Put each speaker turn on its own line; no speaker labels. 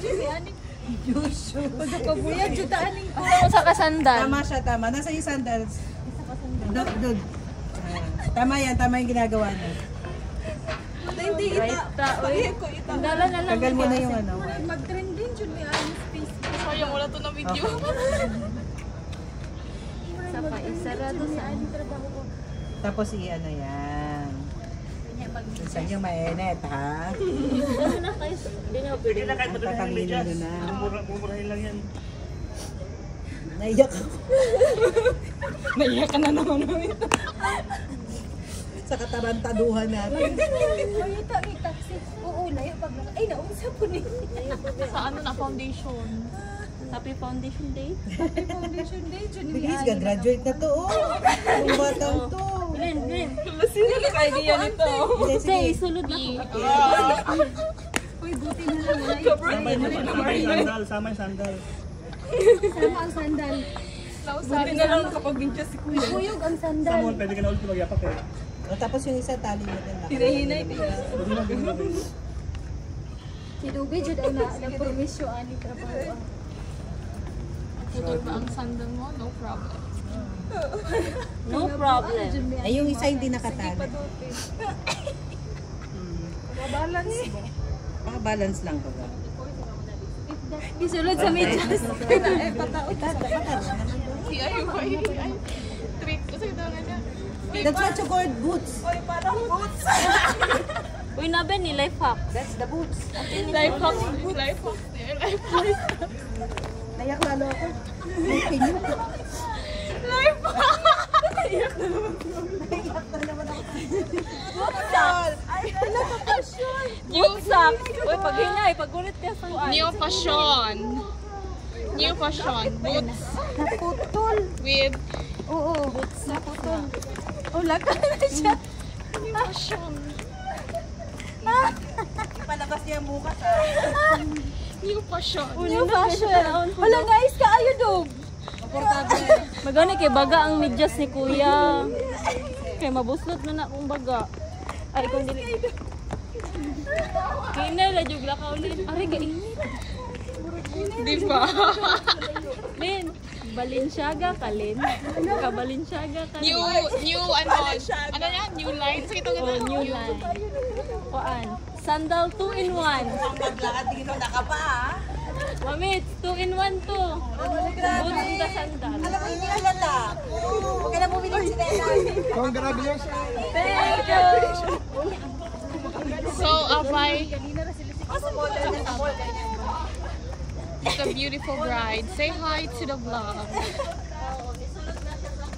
Pagkabuyag, juta aning ko.
Sa kasandal.
Tama siya, tama. Nasa yung sandals. Dod. Tama yan, tama yung ginagawa niya.
Hindi ita.
Dala na lang.
Tagal mo na yung ano.
Mag-trend din jud ni aning space.
Sayang wala to na video.
Sa pa isarado sa
Trabaho ko.
Tapos i-ano yan. Saan yung mainit, ha?
Ano na kayo? Hindi na pwede.
Tatangin mo na.
Mumurahin lang yan.
Naiyak ako.
Naiyak ka na naman ito.
Sa katarantaduhan natin.
Mayita may taxi. Oo, layo pag ay naunsa po ni.
Sa ano na foundation.
Happy Foundation Day.
Happy Foundation Day jud ni.
Bigis, gagraduate na to, oh. Yung batang to.
Glenn.
Sino ka idea nito?
Say, sulod na ko.
Uy, buti na lang wala yung
Sama yung sandal.
sama ang sandal. Buti na lang nakapag-video si Kuya. Kuyog ang sandal.
Samon, pwede ka na ulit magyapak eh.
O, tapos yung isa tali mo din.
Hinahinay.
Pwede na.
Si Dubi jud ay na-promisyo ani trabaho.
Putol ba ang sandal mo? No problem.
No problem.
Ay, yung isa hindi nakatali.
Balance.
Makabalance lang ko ba?
Isulod sa medyas.
Ay. Trick. Kasi ito nga niya.
That's what you call boots.
Uy, nabe ni life hack.
That's the boots.
Life hack. Life hack. Life hack.
Nayak lalo ako.
Life hack.
Butsak. Uy, pag hinay, pagulit ka sa
New fashion. New fashion. Boots
Naputol.
with
Oo, naputol. Oh, laga na siya.
new fashion.
Palabas niya bukas, ha?
New fashion.
New fashion.
Wala guys, kaayo dog.
Magani kay baga ang medyas ni Kuya. Kay mabuslot na akong baga. Ay, kung dili. Kina la jud la kaulin. Ari ka init.
Di ba?
Lin, Balenciaga ka, Lin. Ka Balenciaga ka.
New ano yan? New line. Sige ito
Oh, new line. Kuan. Sandal 2 in 1.
Ang maglakad, tingin mo nakapa, ha?
Mamit, 2 in 1 to. Boots na sandal.
Alam mo, hindi halata. Huwag ka na bumili ng sinelas.
Congratulations!
Thank you.
So, Abay, the beautiful bride. Say hi to the vlog.